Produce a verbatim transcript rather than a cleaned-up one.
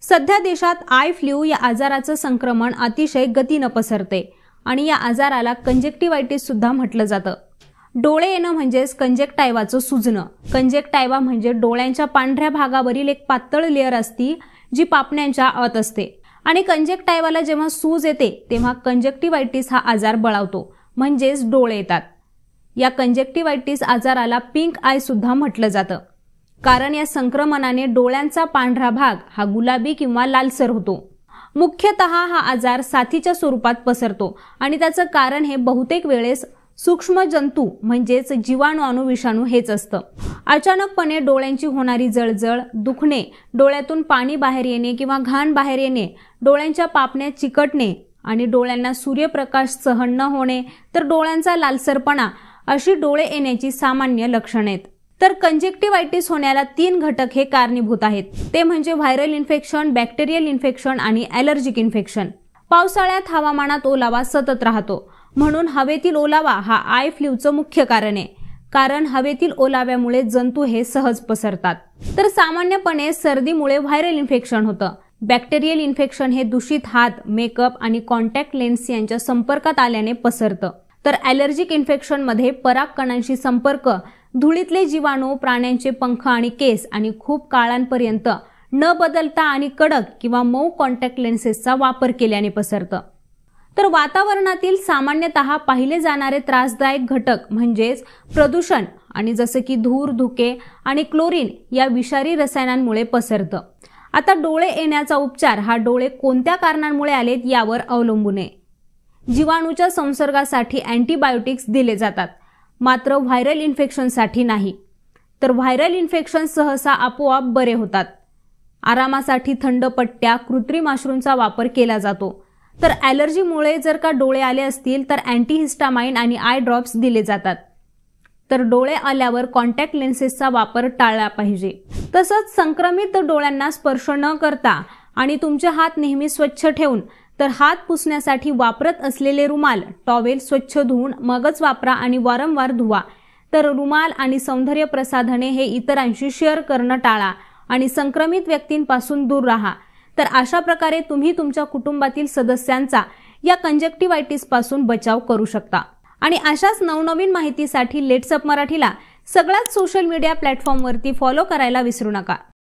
सध्या देशात I flu या आजाराचं संक्रमण अतिशय गतीनं पसरते आणि या आजाराला कंजेक्टिव्हायटिस सुद्धा म्हटलं जातं। डोळे येणं म्हणजेच कंजेक्टायवाचं सुजणं। कंजेक्टायवा म्हणजे डोळ्यांच्या पांढऱ्या भागावरील एक पातळ लेयर असती जी पापण्यांच्या आत असते आणि कंजेक्टायवाला जेव्हा सूज येते तेव्हा कंजेक्टिव्हायटिस हा आजार बळावतो म्हणजेच डोळे येतात। या कंजेक्टिव्हायटिस आजाराला पिंक आय सुद्धा म्हटलं जातं, कारण या संक्रमणाने डोळ्यांचा पांढरा भाग हा गुलाबी किंवा लालसर होतो। मुख्यतः हा आजार साथीच्या स्वरूपात पसरतो आणि त्याचं कारण हे बहुतेक वेळेस सूक्ष्म जंतू म्हणजेच जीवाणू अणु विषाणू हेच असतं। अचानकपणे डोळ्यांची होणारी जळजळ, दुखणे, डोळ्यातून पाणी बाहेर येणे किंवा घाण बाहेर येणे, डोळ्यांच्या पापण्या चिकटणे आणि डोळ्यांना सूर्यप्रकाश सहन न होणे, तर डोळ्यांचा लालसरपणा अशी डोळे येण्याची सामान्य लक्षणे आहेत। तर कंजेक्टिव्हायटिस होण्याला तीन घटक हे कारणीभूत आहेत, ते म्हणजे व्हायरल इन्फेक्शन, बॅक्टेरियल इन्फेक्शन आणि ॲलर्जिक इन्फेक्शन। पावसाळ्यात हवामानात ओलावा सतत राहतो, म्हणून हवेतील ओलावा हा आय फ्लूचं मुख्य कारण आहे, कारण हवेतील ओलाव्यामुळे जंतू हे सहज पसरतात। तर सामान्यपणे सर्दीमुळे व्हायरल इन्फेक्शन होतं। बॅक्टेरियल इन्फेक्शन हे दूषित हात, मेकअप आणि कॉन्टॅक्ट लेन्स यांच्या संपर्कात आल्याने पसरतं। तर ॲलर्जिक इन्फेक्शन मध्ये पराग कणांशी संपर्क, धुळीतले जीवाणू, प्राण्यांचे पंख आणि केस आणि खूप काळांपर्यंत न बदलता आणि कडक किंवा मऊ कॉन्टॅक्ट लेन्सेसचा वापर केल्याने पसरतं। तर वातावरणातील सामान्यतः पाहिले जाणारे त्रासदायक घटक म्हणजेच प्रदूषण आणि जसे की धूर, धुके आणि क्लोरीन या विषारी रसायनांमुळे पसरतं। आता डोळे येण्याचा उपचार हा डोळे कोणत्या कारणांमुळे आलेत यावर अवलंबून आहे। जीवाणूच्या संसर्गासाठी अँटीबायोटिक्स दिले जातात, मात्र व्हायरल इन्फेक्शनसाठी नाही। तर व्हायरल इन्फेक्शन सहसा आपोआप बरे होतात। आरामासाठी थंड पट्ट्या, कृत्रिम अश्रूंचा वापर केला जातो। तर ॲलर्जीमुळे जर का डोळे आले असतील तर अँटीहिस्टामाइन आणि आय ड्रॉप्स दिले जातात। तर डोळे आल्यावर कॉन्टॅक्ट लेन्सेसचा वापर टाळला पाहिजे। तसंच संक्रमित डोळ्यांना स्पर्श न करता आणि तुमचे हात नेहमी स्वच्छ ठेवून, तर हात पुसण्यासाठी वापरत असलेले रुमाल, टॉवेल स्वच्छ धुवून मगच वापरा आणि वारंवार धुवा। तर रुमाल आणि सौंदर्य प्रसाधने हे इतरांशी शेअर करणं टाळा आणि संक्रमित व्यक्तींपासून दूर राहा। तर अशा प्रकारे तुम्ही तुमच्या कुटुंबातील सदस्यांचा या कंजेक्टिव्हायटिस पासून बचाव करू शकता। आणि अशाच नवनवीन माहितीसाठी लेट्स अप मराठीला सगळ्याच सोशल मीडिया प्लॅटफॉर्मवरती फॉलो करायला विसरू नका।